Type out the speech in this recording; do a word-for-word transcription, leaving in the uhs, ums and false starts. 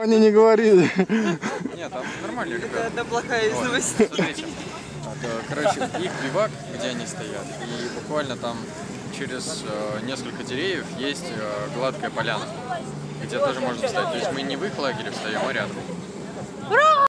Они не говорили. Нет, там нормально. Это, это плохая Вот, новость. смотрите. Это, короче, их бивак, где они стоят, и буквально там через э, несколько деревьев есть э, гладкая поляна, где тоже можно встать. То есть мы не в их лагере встаем, а рядом.